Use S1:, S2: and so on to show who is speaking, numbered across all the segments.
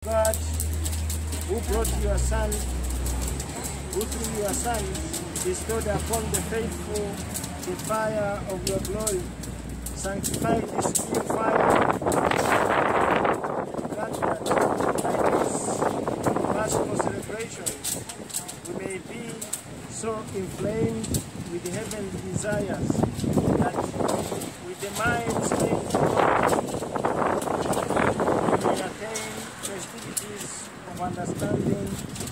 S1: God, who brought your Son, who through your Son bestowed upon the faithful the fire of your glory, sanctify this new fire, and grant that by this Paschal celebration we may be so inflamed with heavenly desires that with the mind stayed on God, we may attain festivities of understanding,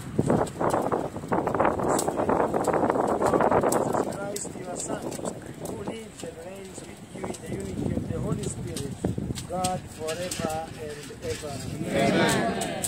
S1: Jesus Christ, your Son, who lives and reigns with you in the unity of the Holy Spirit, God forever and ever. Amen.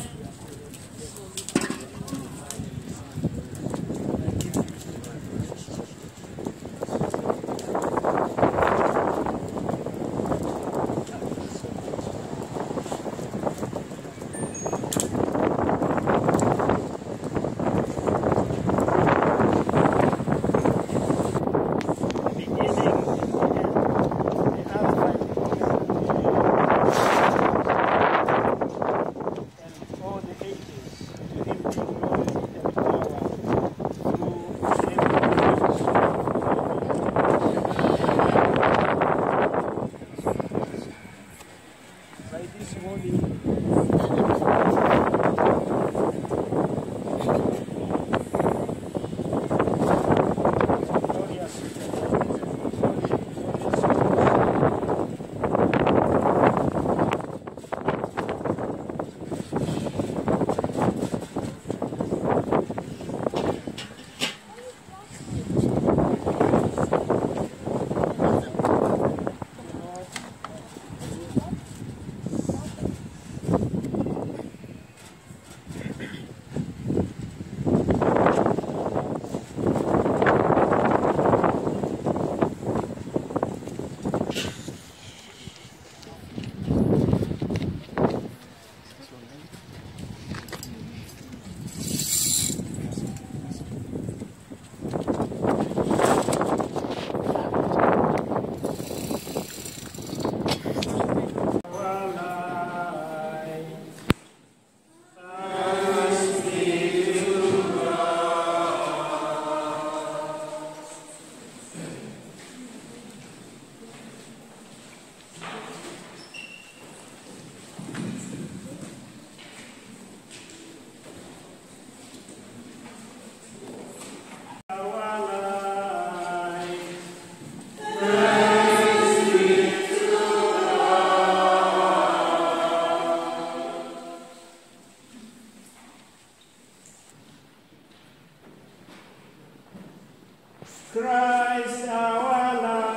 S1: Christ our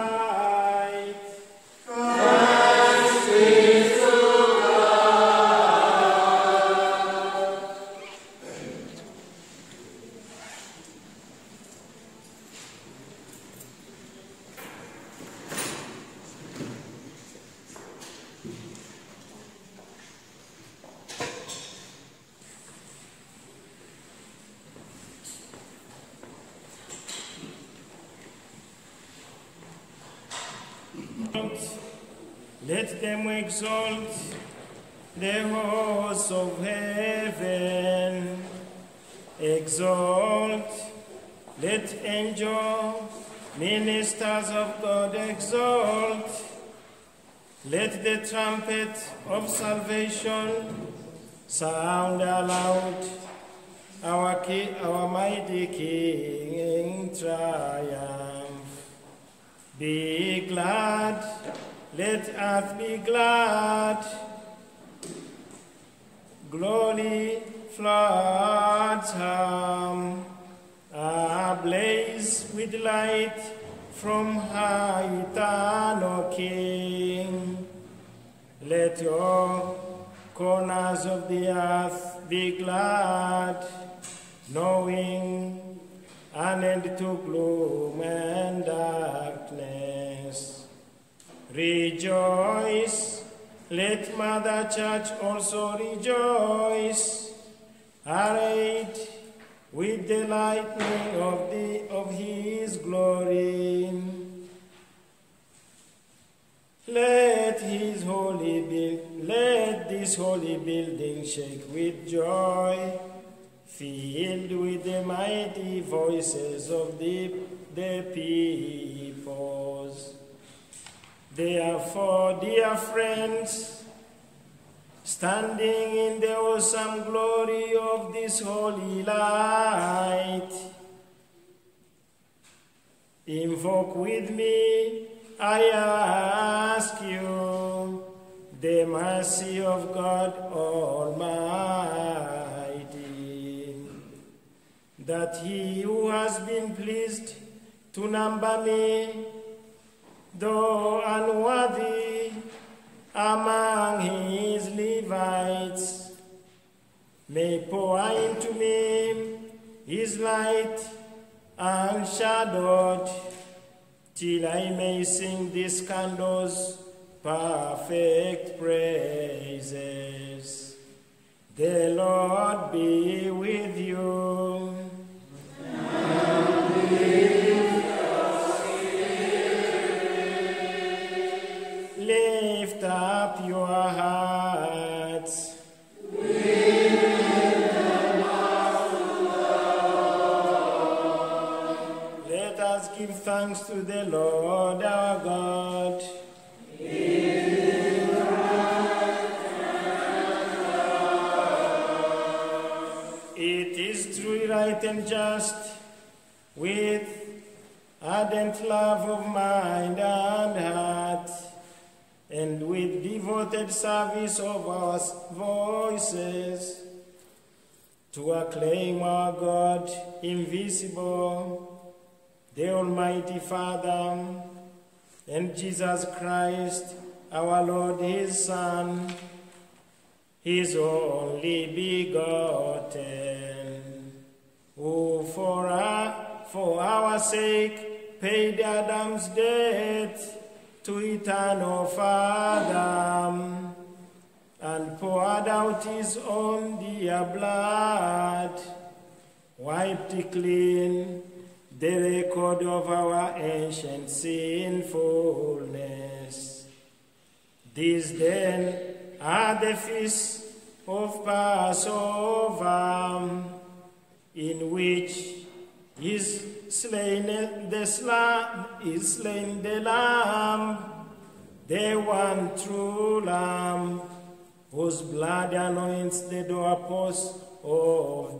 S1: light. Christ is to God. Let them exalt the hosts of heaven. Exalt, let angels, ministers of God exalt. Let the trumpet of salvation sound aloud. Our mighty King triumph. Be glad. Let earth be glad. Glory floods ablaze with light from high, eternal King. Let your corners of the earth be glad, knowing an end to gloom and darkness. Rejoice, let Mother Church also rejoice, arrayed with the lightning of His glory. Let this this holy building shake with joy, filled with the mighty voices of the peoples. Therefore, dear friends, standing in the awesome glory of this holy light, invoke with me, I ask you, the mercy of God Almighty, that he who has been pleased to number me, though unworthy, among his Levites, may pour into me his light unshadowed, till I may sing these candles perfect praises. The Lord be with you. And with your spirit. Lift up your hearts. We lift them up to God. Let us give thanks to the Lord our God. It is truly right and just, with ardent love of mind and heart, and with devoted service of our voices, to acclaim our God invisible, the Almighty Father, and Jesus Christ, our Lord, his Son, his only begotten, who for our sake paid Adam's debt to eternal Father, and poured out his own dear blood, wiped clean the record of our ancient sinfulness. These then are the feasts of Passover, in which is slain the Lamb, the one true Lamb, whose blood anoints the doorposts of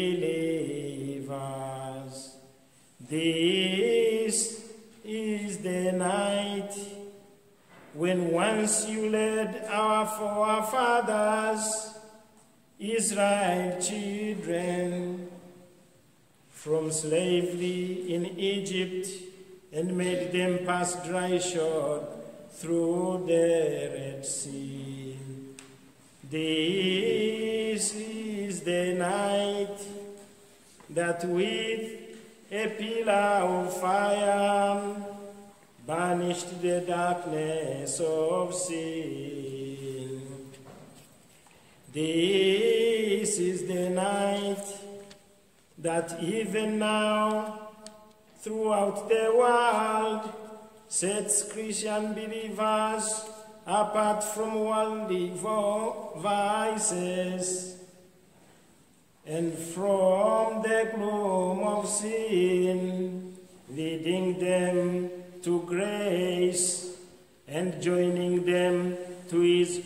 S1: believers. This is the night when once you led our forefathers, Israel children, from slavery in Egypt, and made them pass dry shod through the Red Sea. This is the night that with a pillar of fire banished the darkness of sin. This is the night that even now throughout the world sets Christian believers apart from worldly vices and from the gloom of sin, leading them to grace and joining them to his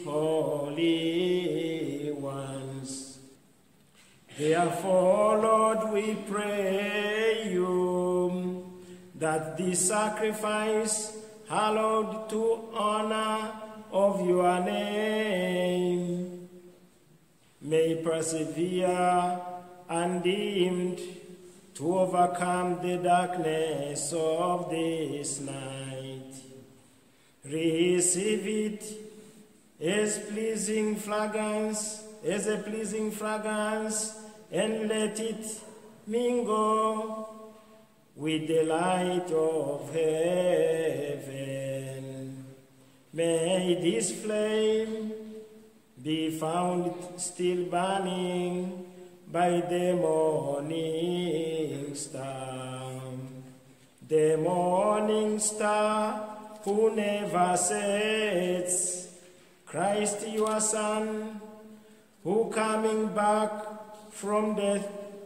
S1: holy ones. Therefore, Lord, we pray you that this sacrifice, hallowed to honor of your name, may persevere undimmed to overcome the darkness of this night. Receive it as a pleasing fragrance, and let it mingle with the light of heaven. May this flame be found still burning by the morning star. The morning star who never sets, Christ your Son, who coming back from death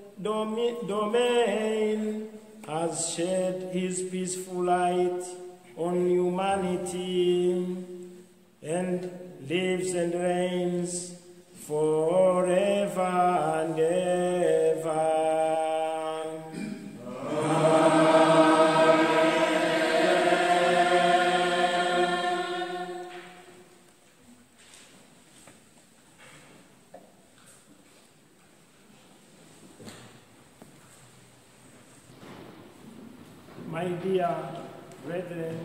S1: domain has shed his peaceful light on humanity and lives and reigns forever and ever. My dear brethren,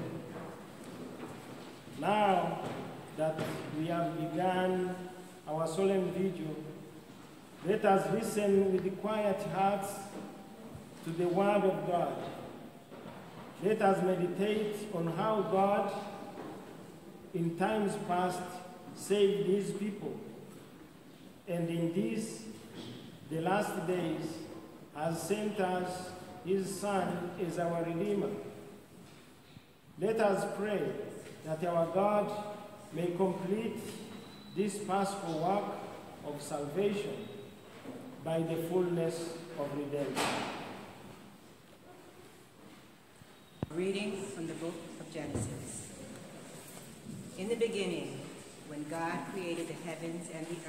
S1: now that we have begun our solemn vigil, let us listen with quiet hearts to the word of God. Let us meditate on how God, in times past, saved his people, and in these, the last days, has sent us his Son as our Redeemer. Let us pray that our God may complete this paschal work of salvation by the fullness of redemption.
S2: Reading from the book of Genesis. In the beginning, when God created the heavens and the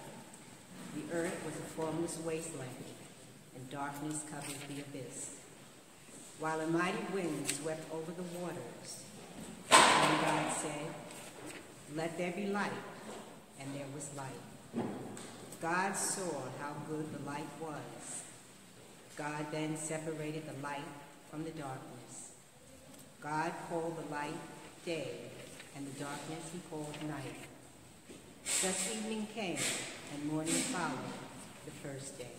S2: earth was a formless wasteland, and darkness covered the abyss, while a mighty wind swept over the waters. And God said, "Let there be light," and there was light. God saw how good the light was. God then separated the light from the darkness. God called the light day, and the darkness he called night. Thus evening came, and morning followed the first day.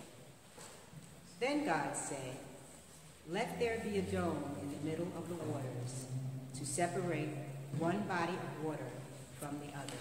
S2: Then God said, "Let there be a dome in the middle of the waters, to separate one body of water from the other."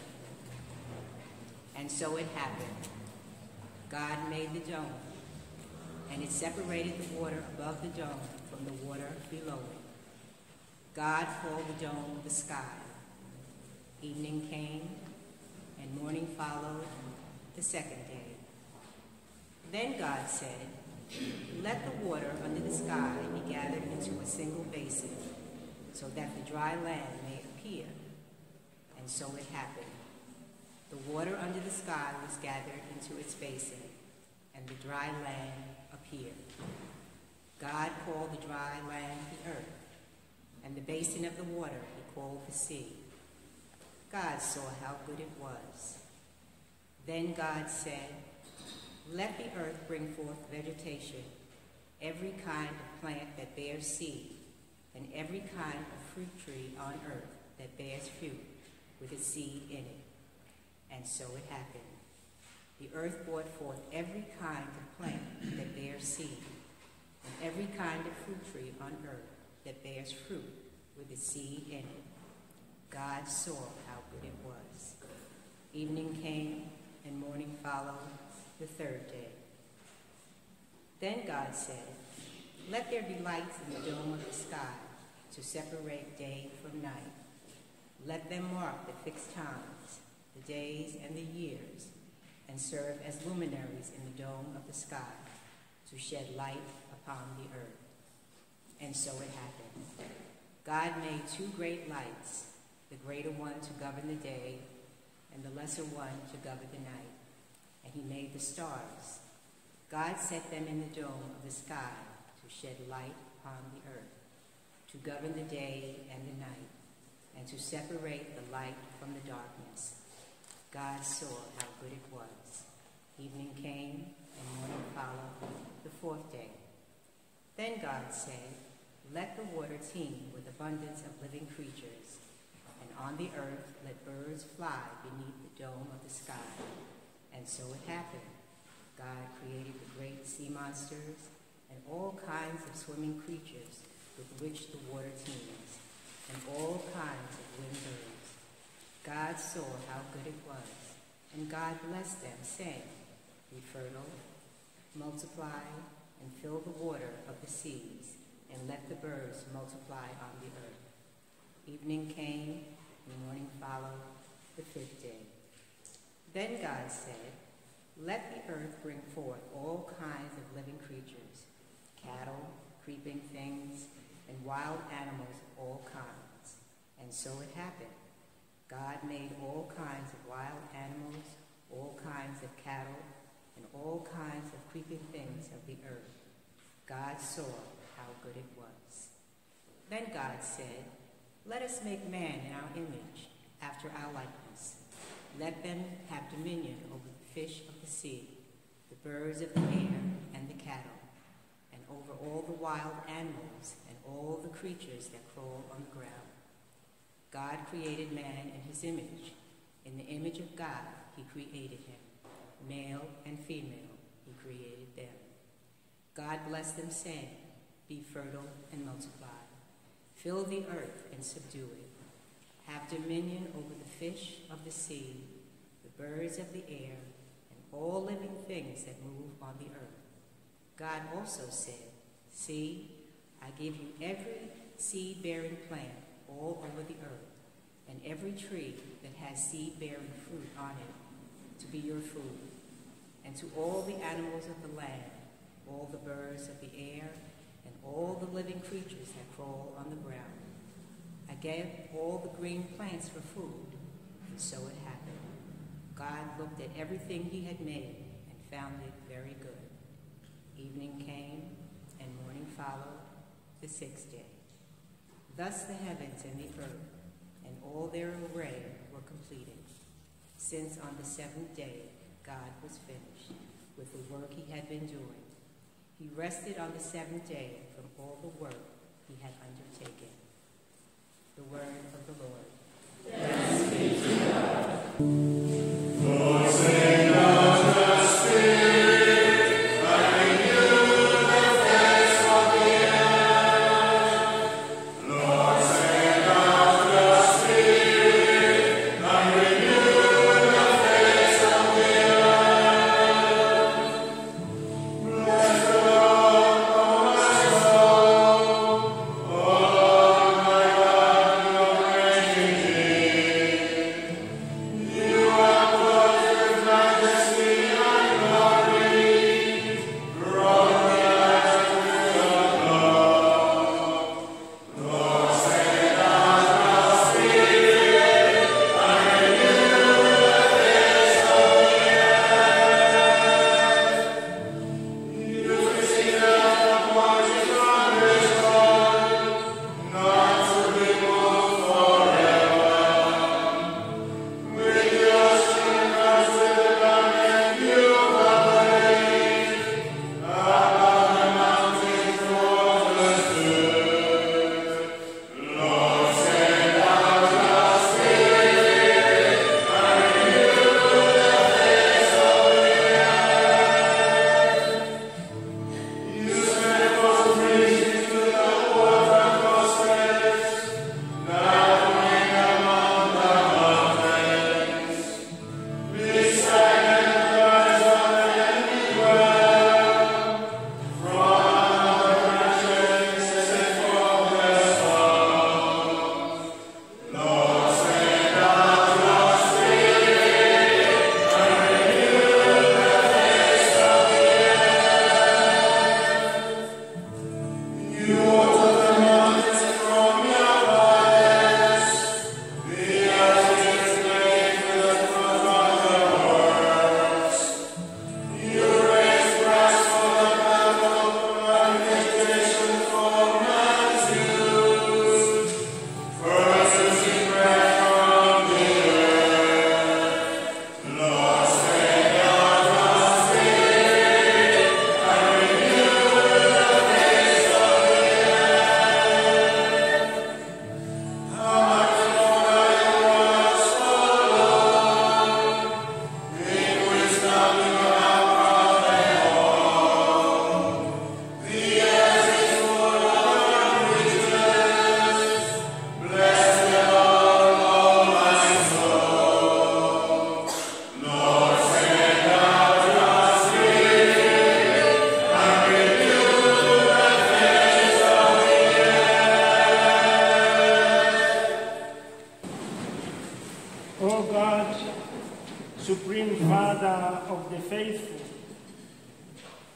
S2: And so it happened. God made the dome, and it separated the water above the dome from the water below it. God called the dome the sky. Evening came, and morning followed the second day. Then God said, "Let the water under the sky be gathered into a single basin, so that the dry land may appear." And so it happened. The water under the sky was gathered into its basin, and the dry land appeared. God called the dry land the earth, and the basin of the water he called the sea. God saw how good it was. Then God said, "Let the earth bring forth vegetation, every kind of plant that bears seed, and every kind of fruit tree on earth that bears fruit with its seed in it." And so it happened. The earth brought forth every kind of plant that bears seed, and every kind of fruit tree on earth that bears fruit with its seed in it. God saw how good it was. Evening came, and morning followed the third day. Then God said, "Let there be lights in the dome of the sky to separate day from night. Let them mark the fixed times, the days and the years, and serve as luminaries in the dome of the sky to shed light upon the earth." And so it happened. God made two great lights, the greater one to govern the day, and the lesser one to govern the night. And he made the stars. God set them in the dome of the sky to shed light upon the earth, to govern the day and the night, and to separate the light from the darkness. God saw how good it was. Evening came, and morning followed the fourth day. Then God said, "Let the water teem with abundance of living creatures, and on the earth let birds fly beneath the dome of the sky." And so it happened. God created the great sea monsters and all kinds of swimming creatures with which the water teems, and all kinds of winged birds. God saw how good it was, and God blessed them, saying, "Be fertile, multiply, and fill the water of the seas, and let the birds multiply on the earth." Evening came, and morning followed the 5th day. Then God said, "Let the earth bring forth all kinds of living creatures, cattle, creeping things, and wild animals of all kinds." And so it happened. God made all kinds of wild animals, all kinds of cattle, and all kinds of creeping things of the earth. God saw how good it was. Then God said, "Let us make man in our image, after our likeness. Let them have dominion over the fish of the sea, the birds of the air, and the cattle, and over all the wild animals and all the creatures that crawl on the ground." God created man in his image. In the image of God, he created him. Male and female, he created them. God blessed them, saying, "Be fertile and multiply. Fill the earth and subdue it. Have dominion over the fish of the sea, the birds of the air, and all living things that move on the earth." God also said, "See, I give you every seed-bearing plant all over the earth, and every tree that has seed-bearing fruit on it to be your food, and to all the animals of the land, all the birds of the air, and all the living creatures that crawl on the ground. I gave all the green plants for food," and so it happened. God looked at everything he had made and found it very good. Evening came, and morning followed, the 6th day. Thus the heavens and the earth and all their array were completed. Since on the 7th day God was finished with the work he had been doing, he rested on the 7th day from all the work he had undertaken. The word of the Lord.
S3: Thanks be to God. Lord, send out the Spirit, I renew the face of the earth. Lord, send out the Spirit, I renew the face of the earth. Bless the Lord, O my soul, oh my God, your great King. You are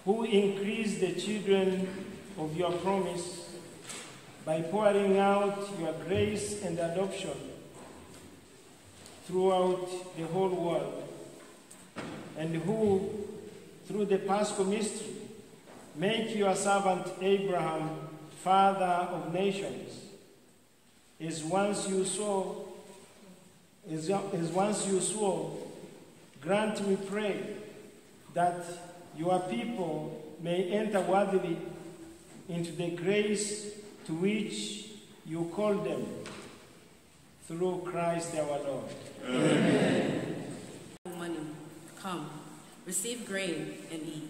S1: who increase the children of your promise by pouring out your grace and adoption throughout the whole world, and who, through the Paschal mystery, make your servant Abraham father of nations, as once you swore, grant, we pray, that your people may enter worthily into the grace to which you called them, through Christ our Lord.
S4: Amen. Money, come, receive grain and eat.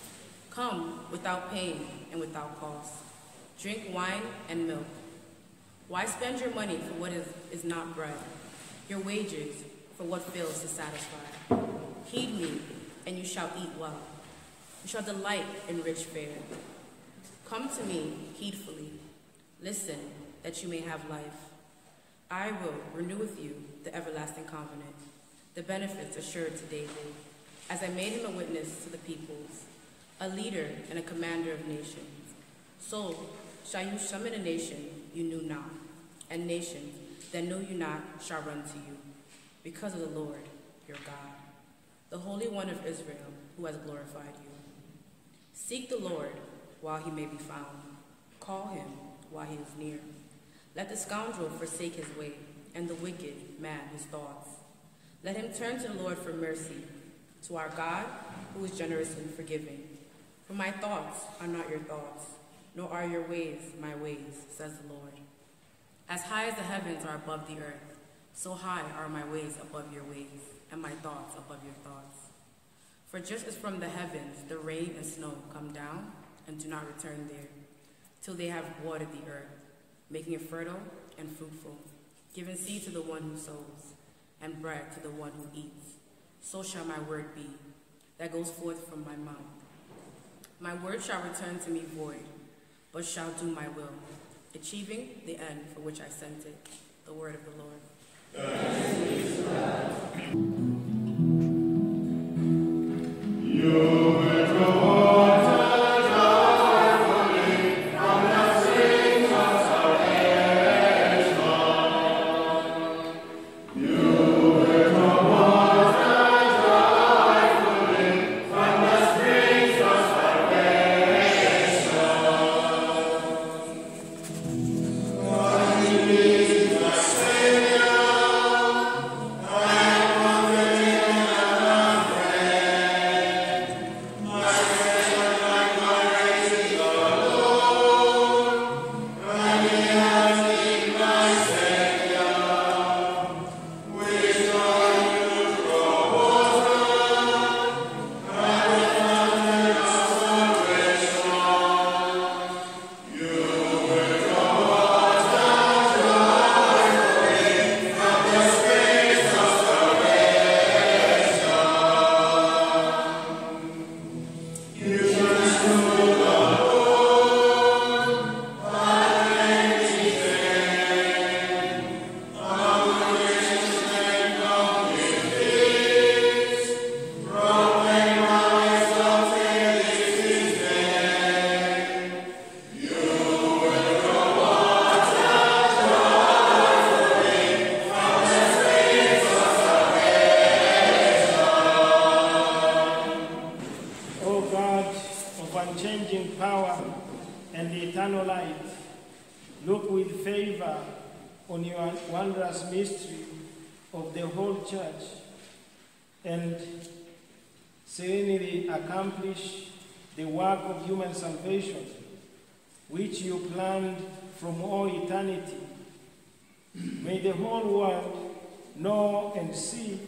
S4: Come without pain and without cost. Drink wine and milk. Why spend your money for what is not bread, your wages for what fails to satisfy? Heed me, and you shall eat well. You shall delight in rich fare. Come to me heedfully. Listen, that you may have life. I will renew with you the everlasting covenant, the benefits assured to David, as I made him a witness to the peoples, a leader and a commander of nations. So shall you summon a nation you knew not, and nations that know you not shall run to you, because of the Lord your God, the Holy One of Israel, who has glorified you. Seek the Lord while he may be found. Call him while he is near. Let the scoundrel forsake his way, and the wicked man his thoughts. Let him turn to the Lord for mercy, to our God, who is generous and forgiving. For my thoughts are not your thoughts, nor are your ways my ways, says the Lord. As high as the heavens are above the earth, so high are my ways above your ways, and my thoughts above your thoughts. For just as from the heavens the rain and snow come down, and do not return there, till they have watered the earth, making it fertile and fruitful, giving seed to the one who sows, and bread to the one who eats, so shall my word be, that goes forth from my mouth. My word shall return to me void, but shall do my will, achieving the end for which I sent it. The word of the Lord.
S3: Thanks be to God. You will go on.
S1: Accomplish the work of human salvation, which you planned from all eternity. May the whole world know and see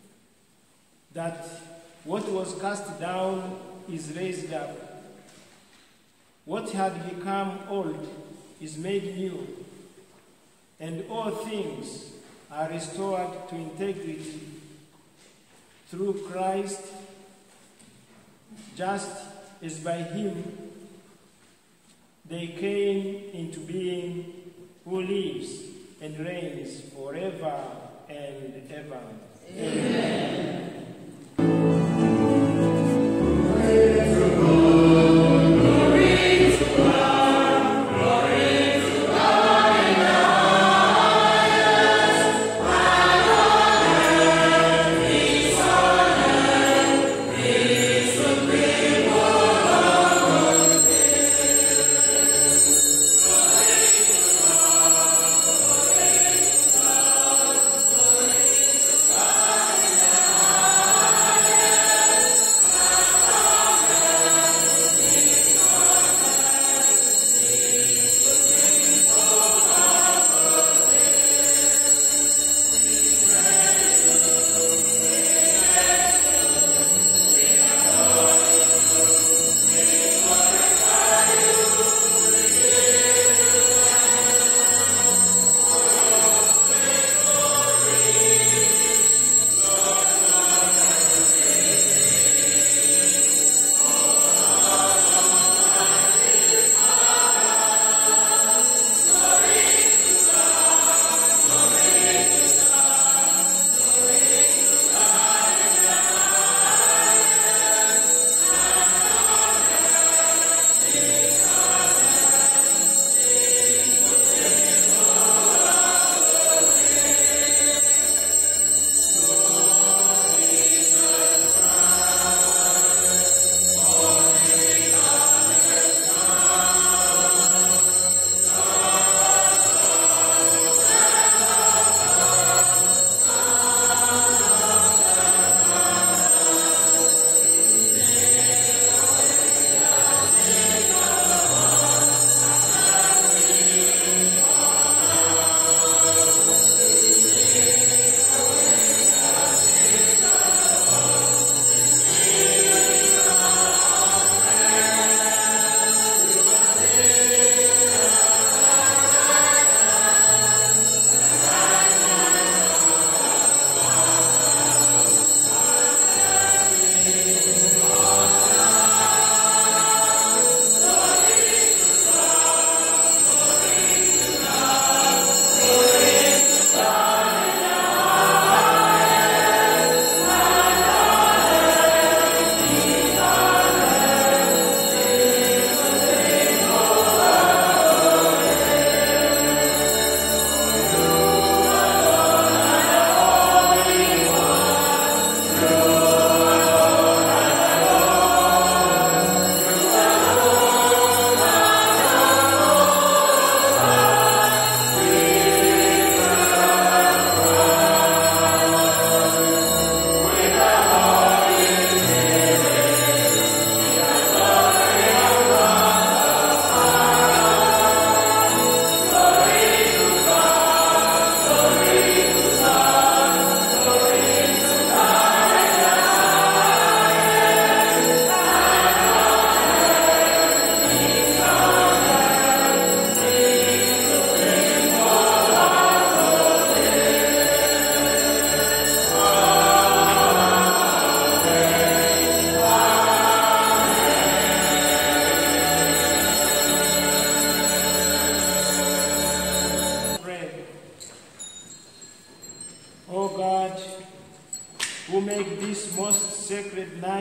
S1: that what was cast down is raised up. What had become old is made new, and all things are restored to integrity through Christ, just as by him they came into being, who lives and reigns forever and ever. Amen. Praise the Lord.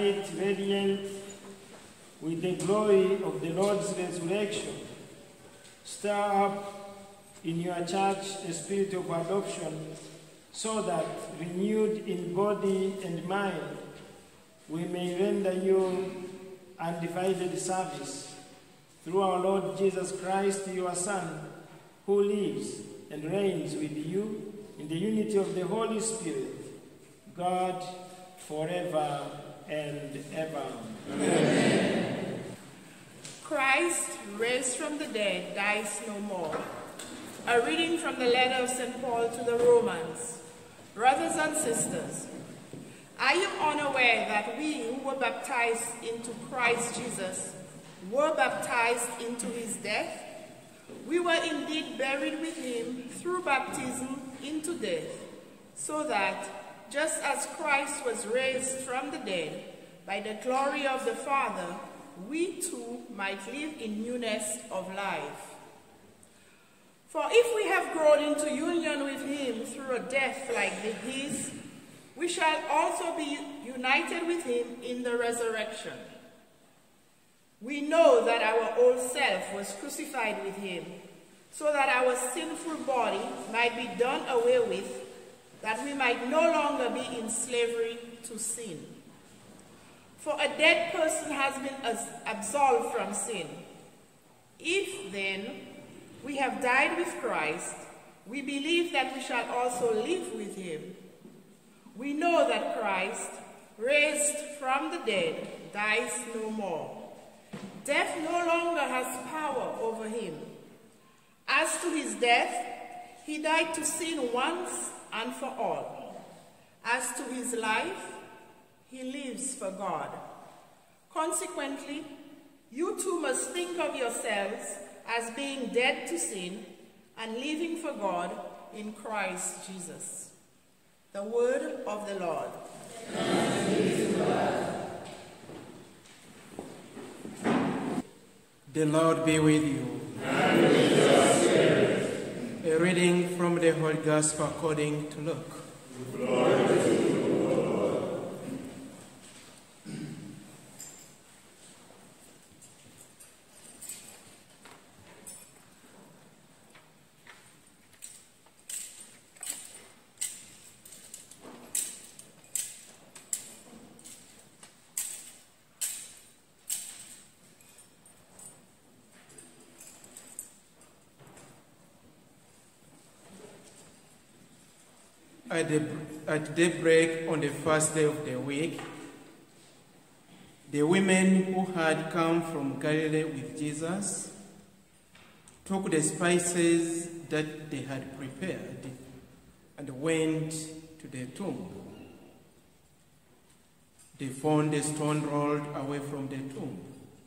S1: light radiant with the glory of the Lord's resurrection, stir up in your church a spirit of adoption, so that, renewed in body and mind, we may render you undivided service through our Lord Jesus Christ, your Son, who lives and reigns with you in the unity of the Holy Spirit, God, forever and ever.
S5: Amen. Christ, raised from the dead, dies no more. A reading from the letter of St. Paul to the Romans. Brothers and sisters, are you unaware that we who were baptized into Christ Jesus were baptized into his death? We were indeed buried with him through baptism into death, so that, just as Christ was raised from the dead by the glory of the Father, we too might live in newness of life. For if we have grown into union with him through a death like his, we shall also be united with him in the resurrection. We know that our old self was crucified with him, so that our sinful body might be done away with, that we might no longer be in slavery to sin. For a dead person has been absolved from sin. If then we have died with Christ, we believe that we shall also live with him. We know that Christ, raised from the dead, dies no more. Death no longer has power over him. As to his death, he died to sin once and for all. As to his life, he lives for God. Consequently, you too must think of yourselves as being dead to sin and living for God in Christ Jesus. The word of the Lord.
S6: The Lord be with you.
S3: And with your spirit.
S6: A reading from the Holy Gospel according to Luke.
S3: Glory to you, O Lord.
S6: At daybreak on the first day of the week, the women who had come from Galilee with Jesus took the spices that they had prepared and went to the tomb. They found the stone rolled away from the tomb.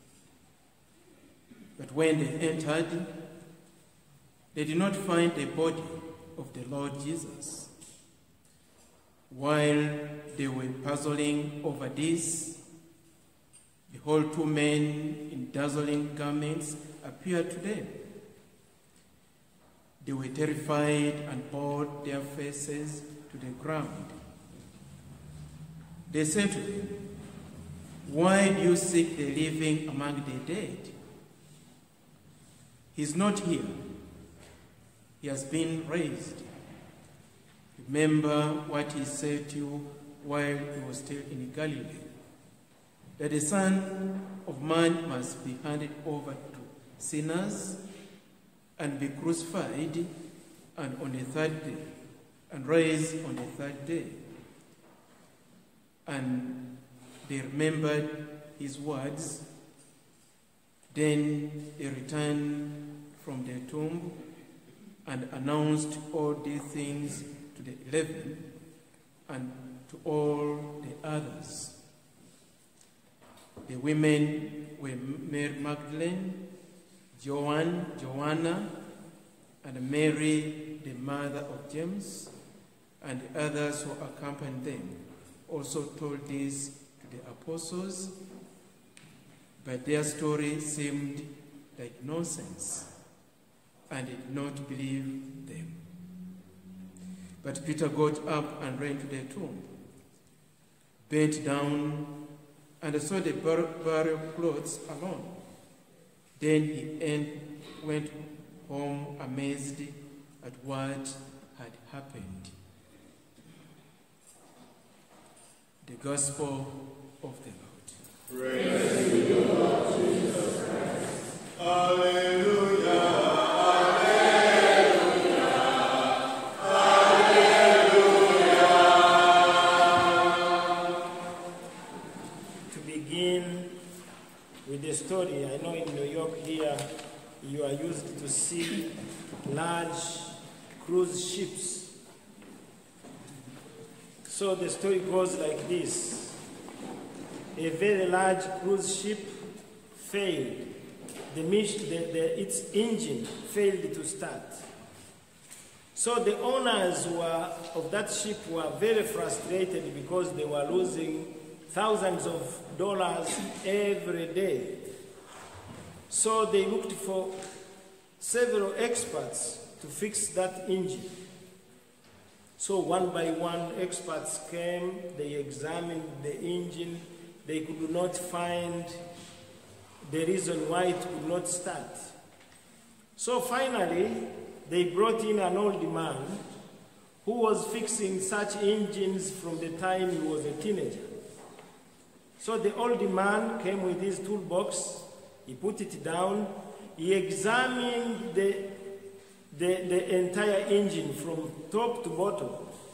S6: But when they entered, they did not find the body of the Lord Jesus. While they were puzzling over this, behold, two men in dazzling garments appeared to them. They were terrified and bowed their faces to the ground. They said to them, "Why do you seek the living among the dead? He is not here. He has been raised. Remember what he said to you while he was still in Galilee, that the Son of Man must be handed over to sinners and be crucified, and on the third day, and raised on the third day." And they remembered his words. Then they returned from their tomb and announced all these things to the 11 and to all the others. The women were Mary Magdalene, Joanna, and Mary, the mother of James, and the others who accompanied them. Also told this to the apostles, but their story seemed like nonsense, and they did not believe them. But Peter got up and ran to the tomb, bent down, and saw the burial clothes alone. Then he went home amazed at what had happened. The Gospel of the Lord.
S3: Praise to you, Lord Jesus Christ. Alleluia.
S1: The story, I know in New York here you are used to see large cruise ships. So the story goes like this. A very large cruise ship failed. Its engine failed to start. So the owners of that ship were very frustrated because they were losing thousands of dollars every day. So they looked for several experts to fix that engine. So one by one, experts came, they examined the engine, they could not find the reason why it could not start. So finally, they brought in an old man who was fixing such engines from the time he was a teenager. So the old man came with his toolbox, he put it down, he examined the entire engine from top to bottom.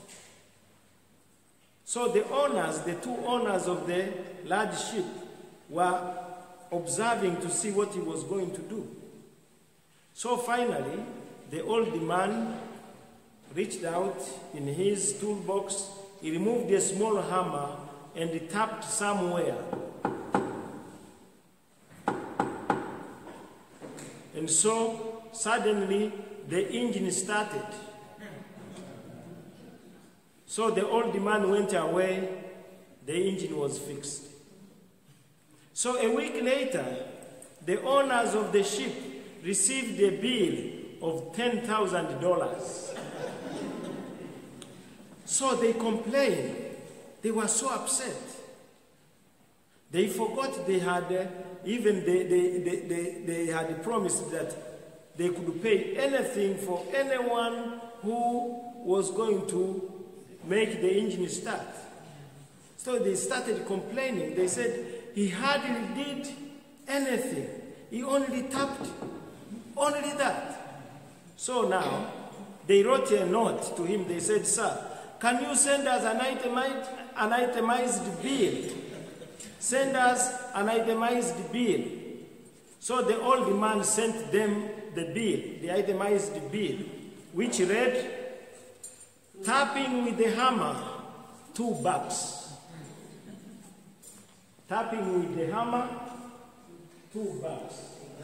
S1: So the two owners of the large ship were observing to see what he was going to do. So finally, the old man reached out in his toolbox, he removed a small hammer and he tapped somewhere. And so suddenly the engine started. So the old man went away, the engine was fixed. So a week later, the owners of the ship received a bill of $10,000. So they complained. They were so upset. They forgot they had they had promised that they could pay anything for anyone who was going to make the engine start. So they started complaining. They said he hardly did anything. He only tapped, only that. So now they wrote a note to him. They said, "Sir, can you send us an itemized bill? Send us an itemized bill." So the old man sent them the bill, the itemized bill, which read, "Tapping with the hammer, $2. Tapping with the hammer, $2.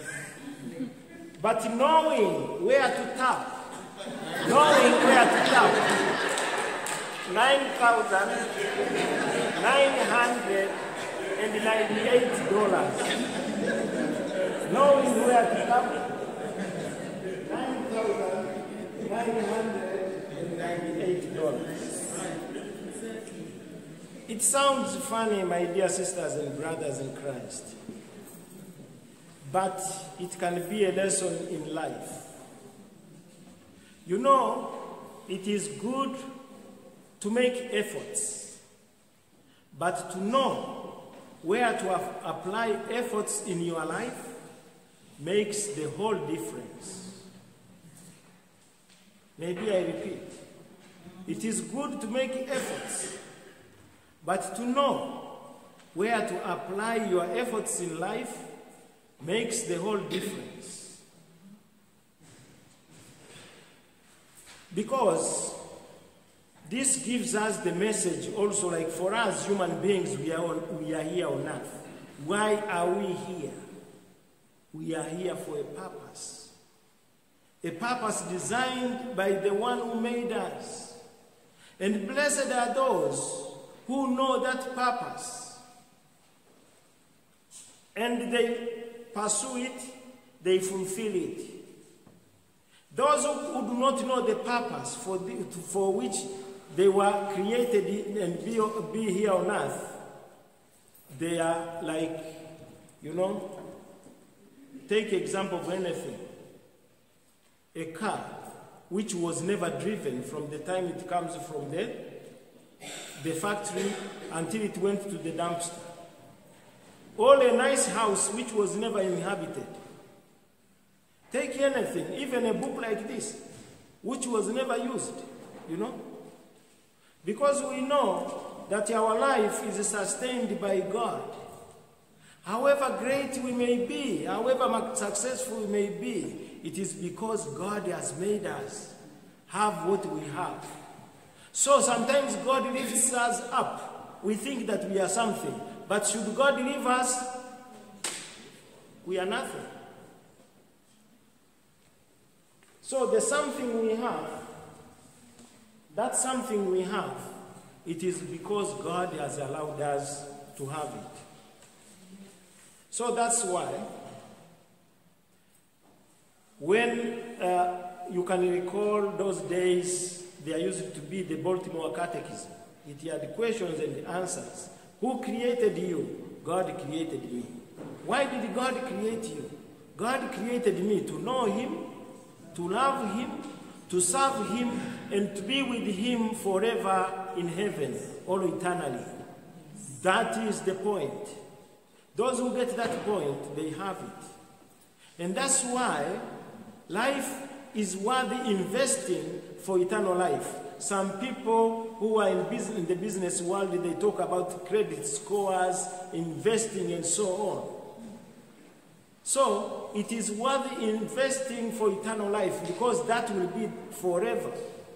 S1: But knowing where to tap, $9,998. Knowing where to tap, $9,998. It sounds funny, my dear sisters and brothers in Christ, but it can be a lesson in life. You know, it is good to make efforts, but to know where to apply efforts in your life makes the whole difference. Maybe I repeat. It is good to make efforts, but to know where to apply your efforts in life makes the whole difference. Because this gives us the message also, like for us human beings, we are here on earth. Why are we here? We are here for a purpose. A purpose designed by the one who made us. And blessed are those who know that purpose. And they pursue it, they fulfill it. Those who do not know the purpose for which they were created and be here on earth, they are like, you know, take example of anything. A car which was never driven from the time it comes from the factory until it went to the dumpster. Or a nice house which was never inhabited. Take anything, even a book like this, which was never used, you know. Because we know that our life is sustained by God. However great we may be, however successful we may be, it is because God has made us have what we have. So sometimes God lifts us up. We think that we are something. But should God leave us, we are nothing. So the something we have, that something we have, it is because God has allowed us to have it. So that's why when you can recall those days, there used to be the Baltimore Catechism. It had questions and answers. Who created you? God created me. Why did God create you? God created me to know Him, to love Him, to serve Him, and to be with Him forever in heaven, or eternally. That is the point. Those who get that point, they have it. And that's why life is worth investing for eternal life. Some people who are in the business world, they talk about credit scores, investing, and so on. So it is worth investing for eternal life because that will be forever.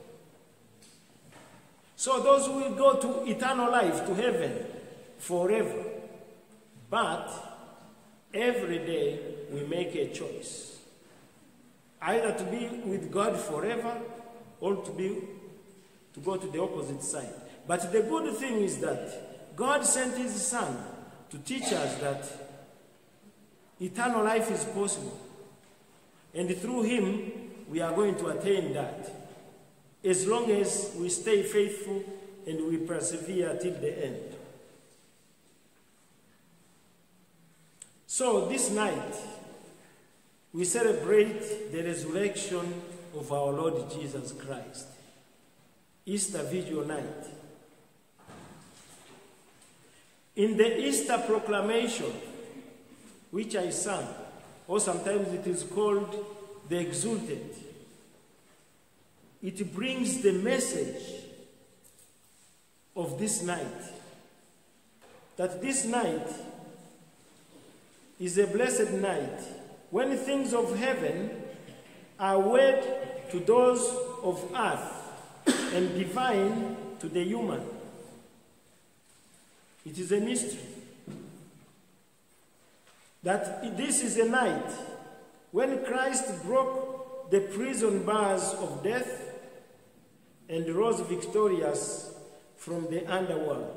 S1: So those who will go to eternal life, to heaven, forever. But every day we make a choice. Either to be with God forever or to go to the opposite side. But the good thing is that God sent His Son to teach us that eternal life is possible. And through Him, we are going to attain that. As long as we stay faithful and we persevere till the end. So this night, we celebrate the resurrection of our Lord Jesus Christ. Easter Vigil night. In the Easter proclamation, which I sang, or sometimes it is called the Exulted, it brings the message of this night. That this night is a blessed night when things of heaven are wed to those of earth and divine to the human. It is a mystery. That this is a night when Christ broke the prison bars of death and rose victorious from the underworld.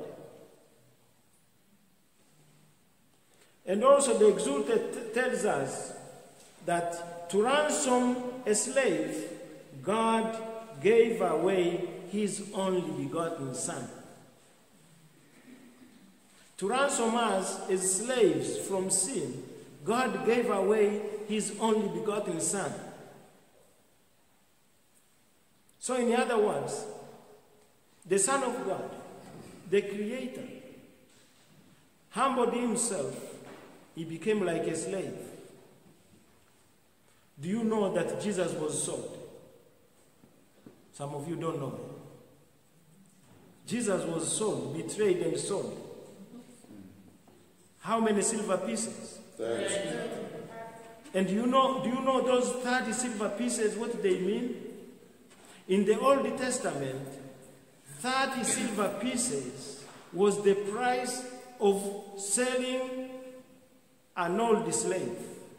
S1: And also the Exulted tells us that to ransom a slave, God gave away His only begotten Son. To ransom us as slaves from sin, God gave away His only begotten Son. So in other words, the Son of God, the Creator, humbled Himself. He became like a slave. Do you know that Jesus was sold? Some of you don't know. Jesus was sold, betrayed and sold. How many silver pieces?
S3: 30.
S1: And do you know those 30 silver pieces, what they mean? In the Old Testament, 30 silver pieces was the price of selling an old slave.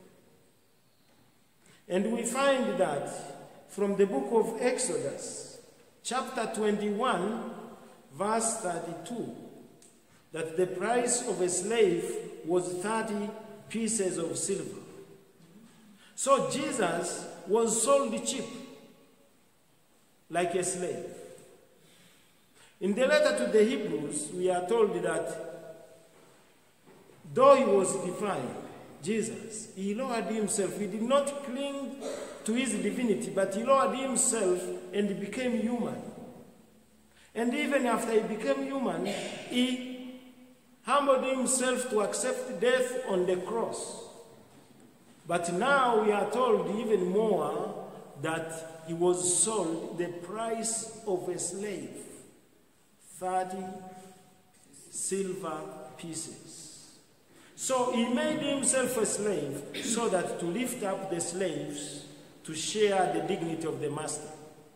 S1: And we find that from the book of Exodus, chapter 21, verse 32, that the price of a slave was 30 pieces of silver. So Jesus was sold cheap, like a slave. In the letter to the Hebrews, we are told that though he was divine, Jesus, he lowered himself. He did not cling to his divinity, but he lowered himself and he became human. And even after he became human, he humbled himself to accept death on the cross. But now we are told even more that he was sold the price of a slave, 30 silver pieces. So he made himself a slave so that to lift up the slaves to share the dignity of the master.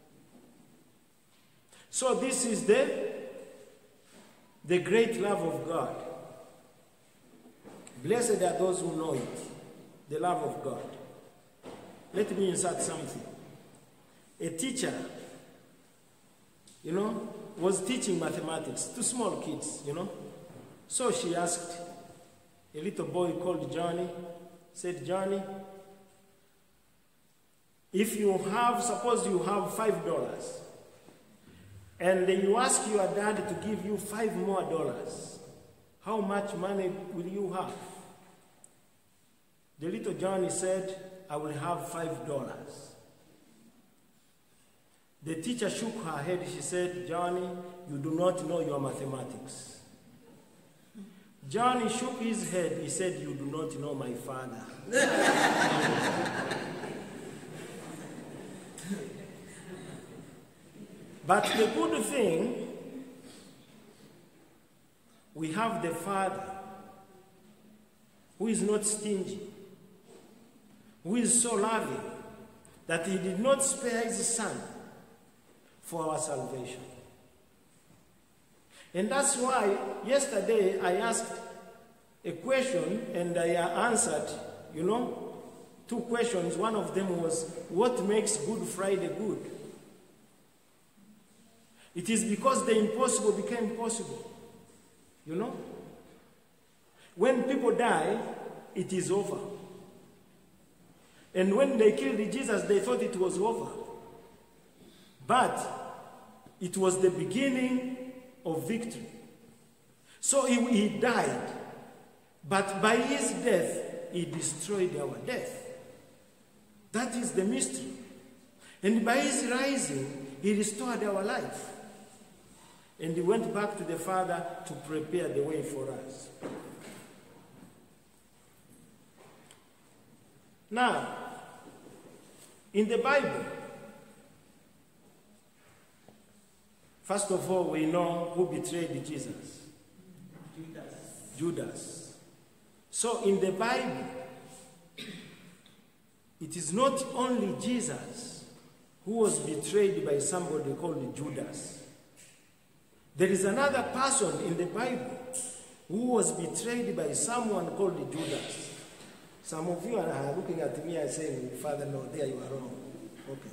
S1: So this is the great love of God. Blessed are those who know it, the love of God. Let me insert something. A teacher, was teaching mathematics to small kids, So she asked a little boy called Johnny, said, Johnny, if you have, suppose you have $5, and you ask your dad to give you $5 more, how much money will you have? The little Johnny said, I will have $5. The teacher shook her head. She said, Johnny, you do not know your mathematics. Johnny shook his head. He said, you do not know my father. But the good thing, we have the Father who is not stingy, who is so loving that he did not spare his son for our salvation. And that's why yesterday I asked a question and I answered, 2 questions. One of them was, what makes Good Friday good? It is because the impossible became possible. When people die, it is over. And when they killed Jesus, they thought it was over. But it was the beginning of victory. So he died. But by his death, he destroyed our death. That is the mystery. And by his rising, he restored our life. And he went back to the Father to prepare the way for us. Now, in the Bible, first of all, we know who betrayed Jesus. Judas. So in the Bible, it is not only Jesus who was betrayed by somebody called Judas. There is another person in the Bible who was betrayed by someone called Judas. Some of you are looking at me and saying, Father, no, there you are wrong. Okay.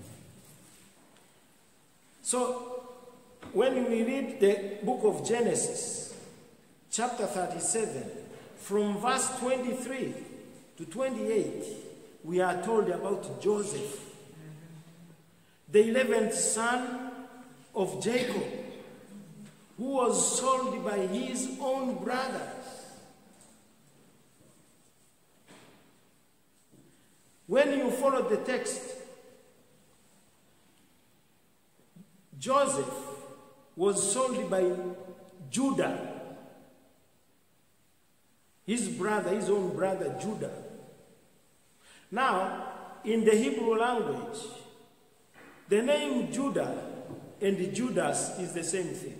S1: So, when we read the book of Genesis, chapter 37, from verse 23 to 28, we are told about Joseph, the 11th son of Jacob, who was sold by his own brothers. When you follow the text, Joseph was sold by Judah, his brother, his own brother Judah. Now, in the Hebrew language, the name Judah and Judas is the same thing.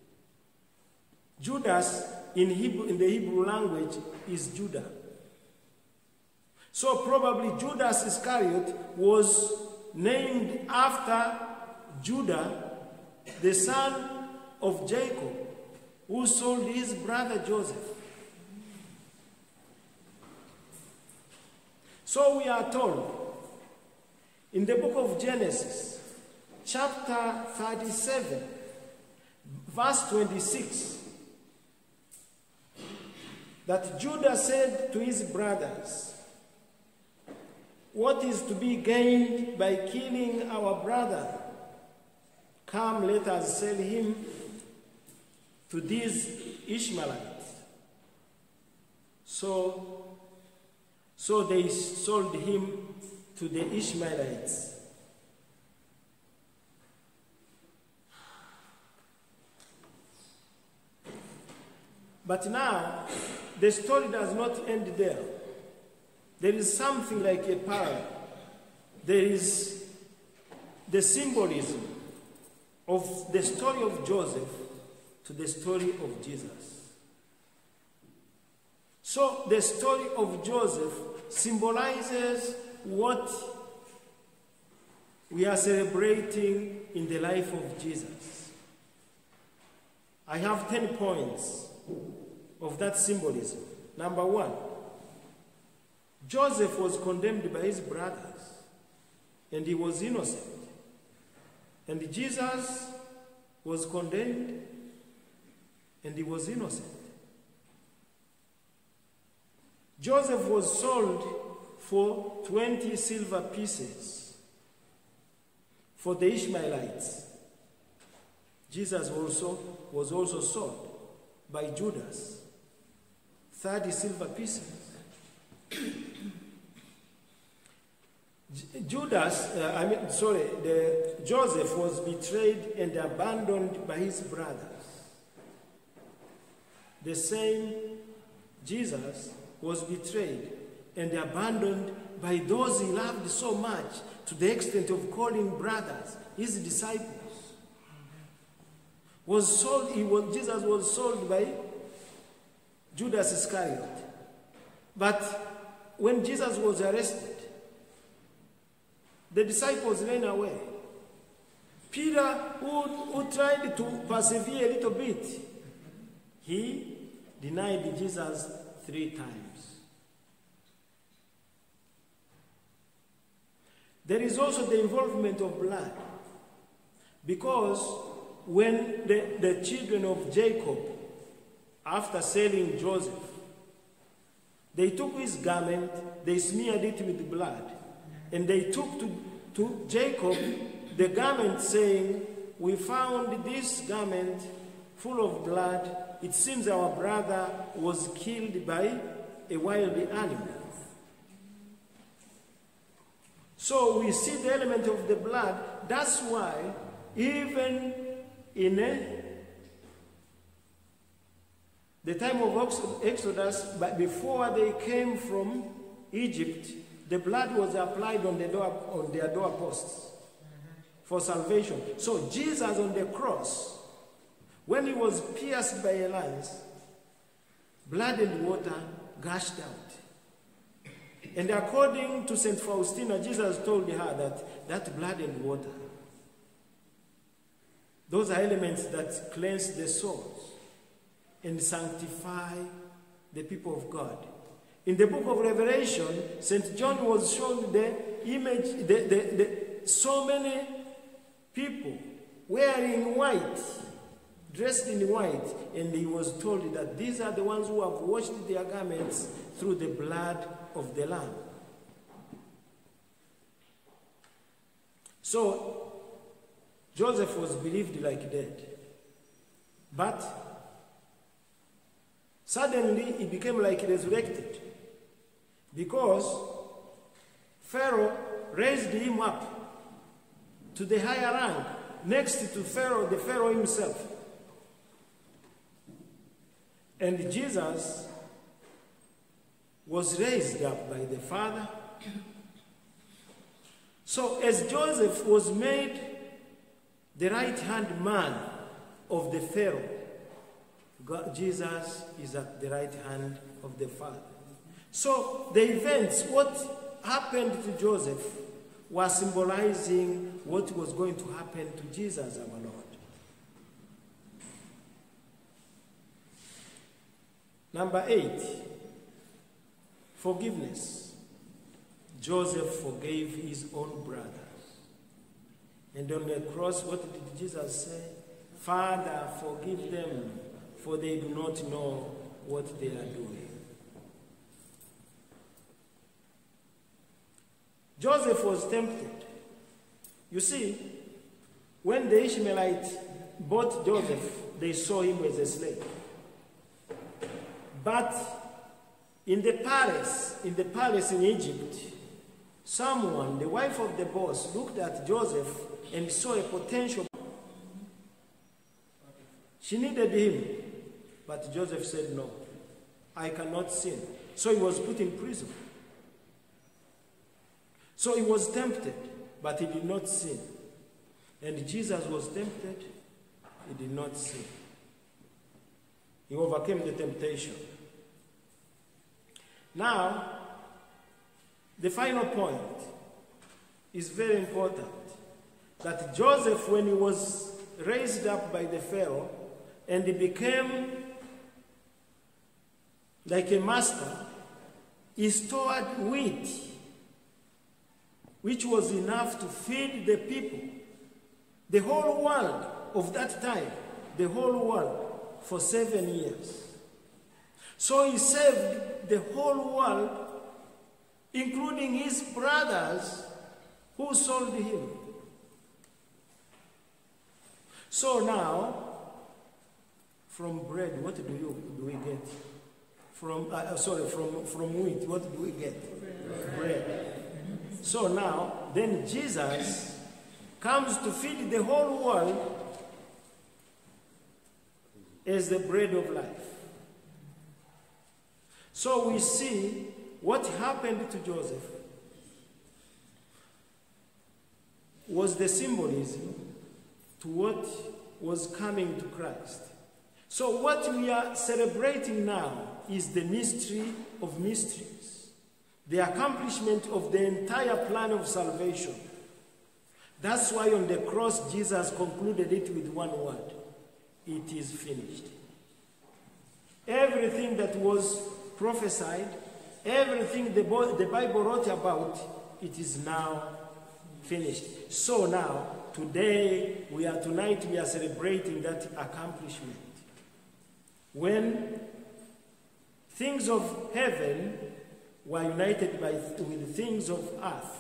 S1: Judas in the Hebrew language is Judah. So probably Judas Iscariot was named after Judah, the son of Jacob, who sold his brother Joseph. So we are told in the book of Genesis, chapter 37, verse 26, that Judah said to his brothers, what is to be gained by killing our brother? Come, let us sell him to these Ishmaelites. So they sold him to the Ishmaelites. But now, the story does not end there. There is something like a parallel. There is the symbolism of the story of Joseph to the story of Jesus. So the story of Joseph symbolizes what we are celebrating in the life of Jesus. I have 10 points of that symbolism. Number 1, Joseph was condemned by his brothers, and he was innocent. And Jesus was condemned, and he was innocent. Joseph was sold for 20 silver pieces for the Ishmaelites. Jesus was also sold by Judas, 30 silver pieces. Joseph was betrayed and abandoned by his brothers. The same Jesus was betrayed and abandoned by those he loved so much, to the extent of calling brothers, his disciples. Jesus was sold by Judas Iscariot. But when Jesus was arrested, the disciples ran away. Peter, who tried to persevere a little bit, he denied Jesus 3 times. There is also the involvement of blood, because when the children of Jacob, after selling Joseph, they took his garment, they smeared it with blood, and they took to Jacob the garment, saying, "We found this garment full of blood. It seems our brother was killed by a wild animal." So we see the element of the blood. That's why even in the time of Exodus, but before they came from Egypt, the blood was applied on their doorposts for salvation. So Jesus on the cross, when he was pierced by a lance, blood and water gushed out. And according to St. Faustina, Jesus told her that blood and water, those are elements that cleanse the souls and sanctify the people of God. In the book of Revelation, St. John was shown the image, so many people wearing white, dressed in white, and he was told that these are the ones who have washed their garments through the blood of the Lamb. So Joseph was believed like dead, but suddenly he became like resurrected, because Pharaoh raised him up to the higher rank, next to Pharaoh, the Pharaoh himself. And Jesus was raised up by the Father. So as Joseph was made the right-hand man of the Pharaoh, Jesus is at the right hand of the Father. So the events, what happened to Joseph, were symbolizing what was going to happen to Jesus our Lord. Number 8, forgiveness. Joseph forgave his own brothers. And on the cross, what did Jesus say? "Father, forgive them, for they do not know what they are doing." Joseph was tempted. You see, when the Ishmaelites bought Joseph, they saw him as a slave. But In the palace in Egypt, someone, the wife of the boss, looked at Joseph and saw a potential. She needed him, but Joseph said, no, I cannot sin. So he was put in prison. So he was tempted, but he did not sin. And Jesus was tempted, he did not sin. He overcame the temptation. Now, the final point is very important. That Joseph, when he was raised up by the Pharaoh, and he became like a master, he stored wheat, which was enough to feed the people, the whole world of that time, the whole world, for 7 years. So he saved the whole world, including his brothers who sold him. So now, from bread, what do we get? From wheat, what do we get? Bread. So now, then Jesus comes to feed the whole world as the bread of life. So we see what happened to Joseph was the symbolism to what was coming to Christ. So what we are celebrating now is the mystery of mysteries, the accomplishment of the entire plan of salvation. That's why on the cross Jesus concluded it with one word: it is finished. Everything that was prophesied, everything the Bible wrote about, it is now finished. So now, tonight we are celebrating that accomplishment. When things of heaven were united with things of earth.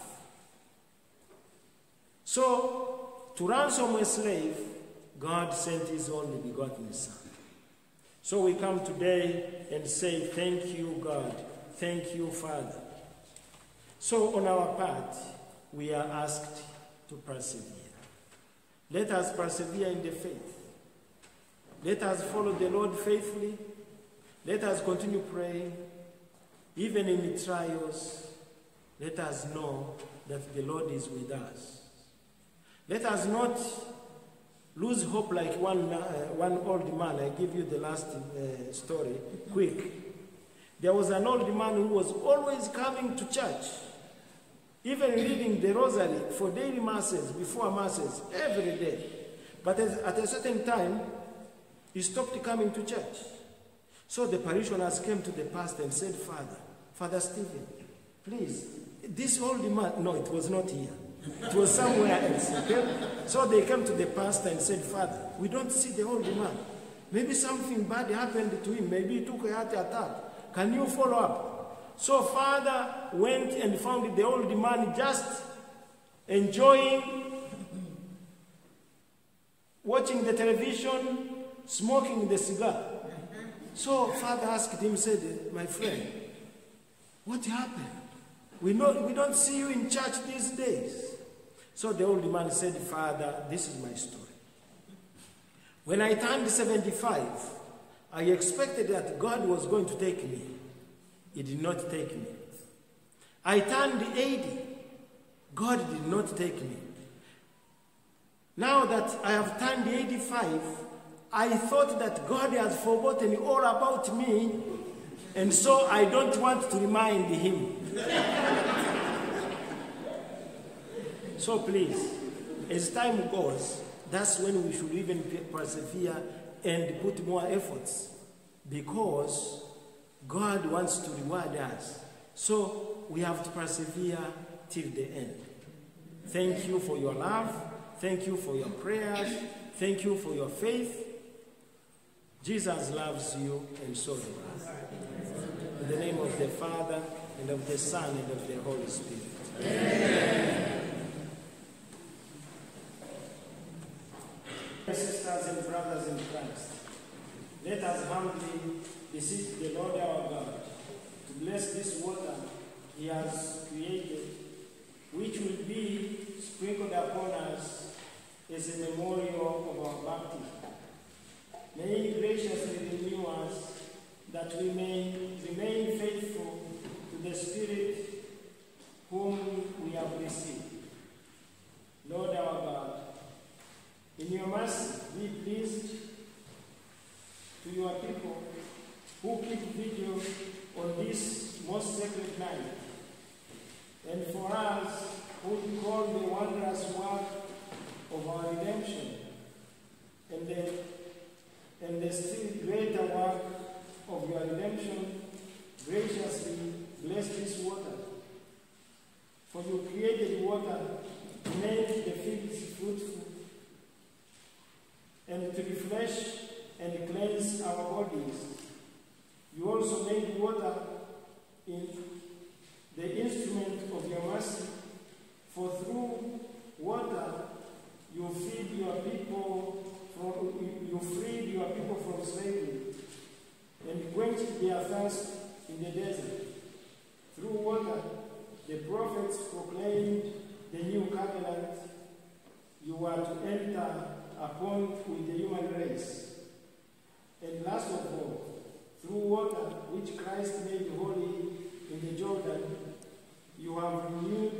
S1: So, to ransom a slave, God sent his only begotten Son. So we come today and say, thank you, God. Thank you, Father. So on our part, we are asked to persevere. Let us persevere in the faith. Let us follow the Lord faithfully. Let us continue praying. Even in the trials, let us know that the Lord is with us. Let us not lose hope like one old man. I give you the last story, quick. There was an old man who was always coming to church, even reading the rosary for daily masses, before masses, every day. But at a certain time, he stopped coming to church. So the parishioners came to the pastor and said, Father Stephen, please, this old man, no, it was not here. It was somewhere else. Okay? So they came to the pastor and said, Father, we don't see the old man. Maybe something bad happened to him. Maybe he took a heart attack. Can you follow up? So Father went and found the old man just enjoying, watching the television, smoking the cigar. So Father asked him, said, my friend, what happened? We don't see you in church these days. So the old man said, Father, this is my story. When I turned 75, I expected that God was going to take me. He did not take me. I turned 80. God did not take me. Now that I have turned 85, I thought that God has forgotten all about me, and so I don't want to remind him. So please, as time goes, that's when we should even persevere and put more efforts, because God wants to reward us. So we have to persevere till the end. Thank you for your love. Thank you for your prayers. Thank you for your faith. Jesus loves you, and so do I. In the name of the Father, and of the Son, and of the Holy Spirit. Amen. Sisters and brothers in Christ, let us humbly beseech the Lord our God to bless this water he has created, which will be sprinkled upon us as a memorial of our baptism. May he graciously renew us, that we may remain faithful to the Spirit whom we have received. Lord our God, in your mercy be pleased to your people who keep vigil on this most sacred night, and for us who recall the wondrous work of our redemption and the still greater work of your redemption, graciously bless this water. For you created water to make the fields fruitful, and to refresh and cleanse our bodies. You also made water in the instrument of your mercy, for through water you freed your people from slavery and quenched their thirst in the desert. Through water the prophets proclaimed the new covenant you are to enter upon with the human race. And last of all, through water which Christ made holy in the Jordan, you have renewed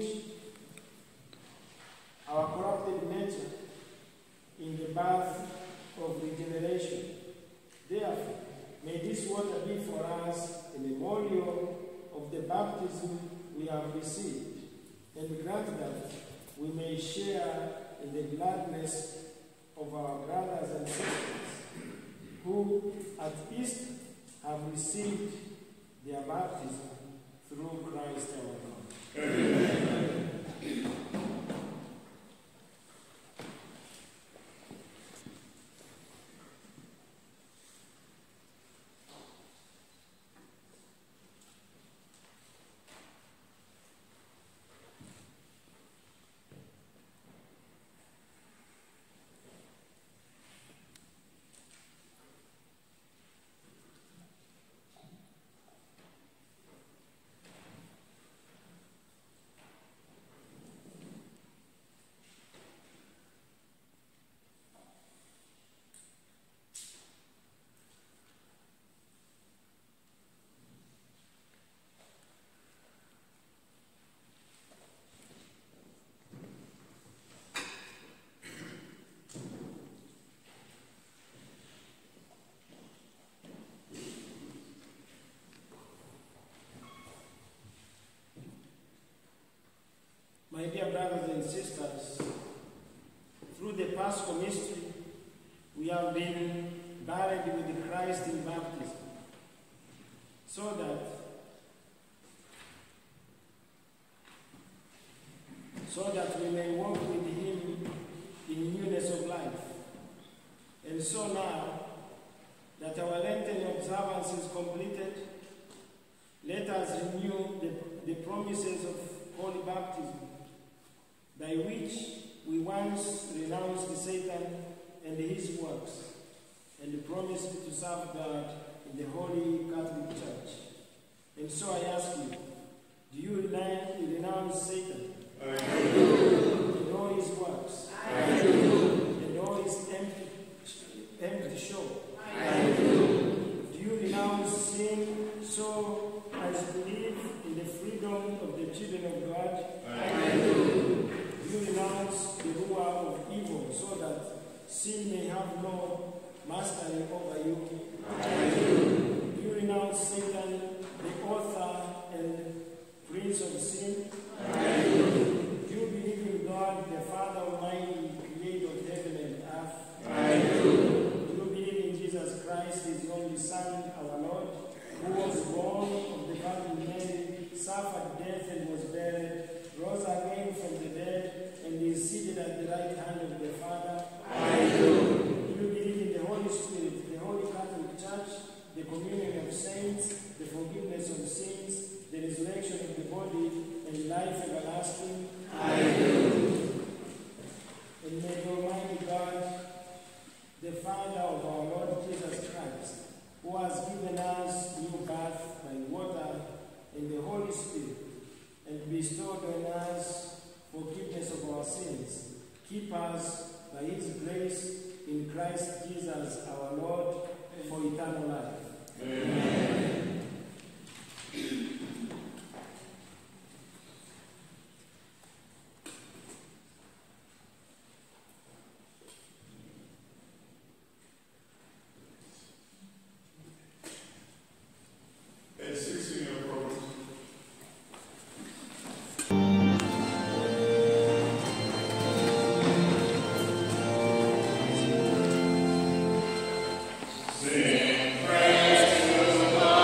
S1: our corrupted nature in the bath of regeneration. Therefore, may this water be for us a memorial of the baptism we have received, and grant that we may share in the gladness of our brothers and sisters who at Easter have received their baptism through Christ our God. Amen. My dear brothers and sisters, through the Paschal mystery, we have been buried with Christ in baptism, so that we may walk with him in newness of life. And so now that our Lenten observance is completed, let us renew the promises of holy baptism, by which we once renounced Satan and his works, and promised to serve God in the Holy Catholic Church. And so I ask you, do you renounce Satan? I do. And all his works? I do. And all his empty show? I do. Do you renounce sin so as to live in the freedom of the children of God? I do. Do you renounce the ruler of evil so that sin may have no mastery over you? I do. Do you renounce Satan, the author and prince of sin? I do. Do you believe in God, the Father Almighty, creator of heaven and earth? I do. Do you believe in Jesus Christ, his only Son, our Lord, who was born of the Virgin Mary, suffered death and was buried, rose again from the dead, and is seated at the right hand of the Father? I do. Do you believe in the Holy Spirit, the Holy Catholic Church, the communion of saints, the forgiveness of sins, the resurrection of the body, and life everlasting? I do. And may the Almighty God, the Father of our Lord Jesus Christ, who has given us new birth by water bestowed on us forgiveness of our sins. Keep us by his grace in Christ Jesus our Lord for eternal life. Amen.
S3: Sing praise to God.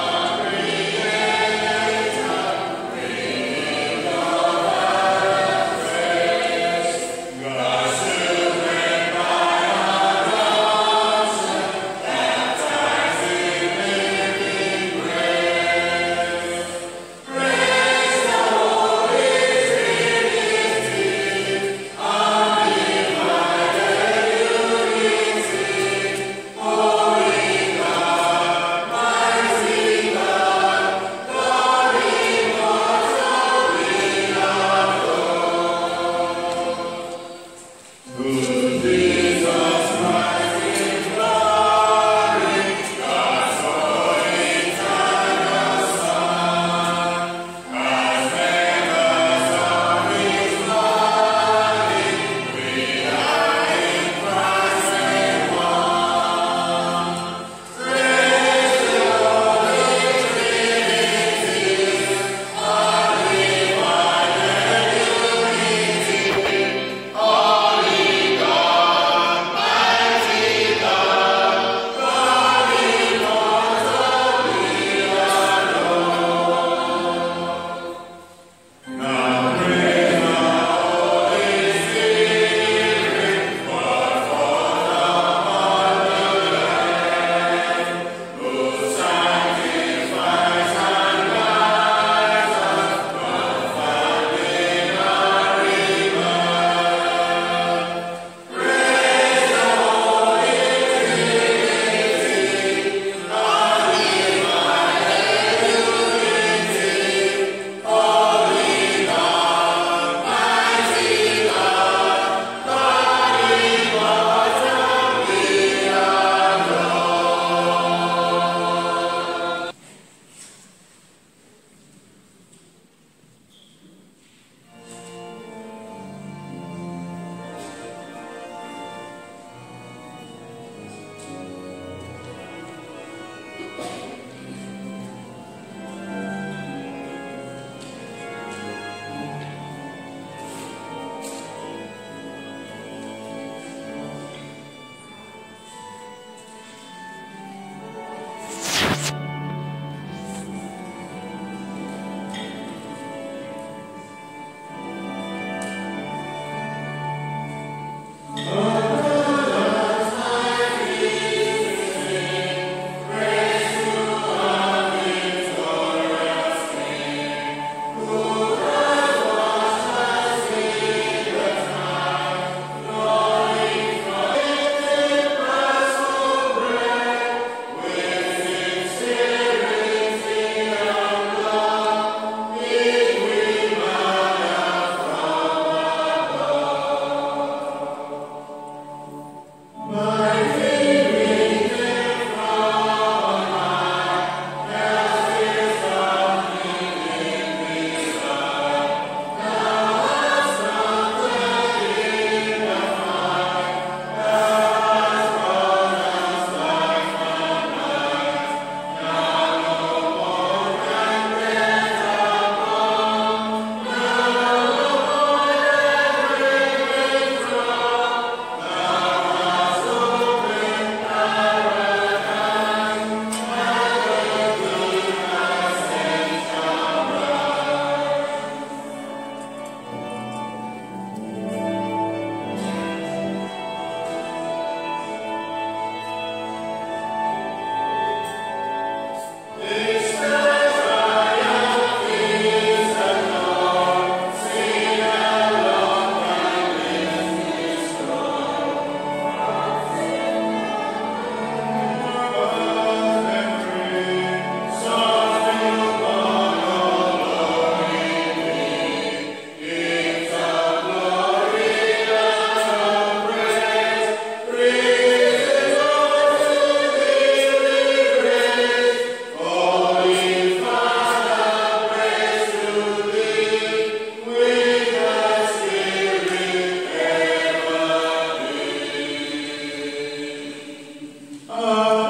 S3: Amen.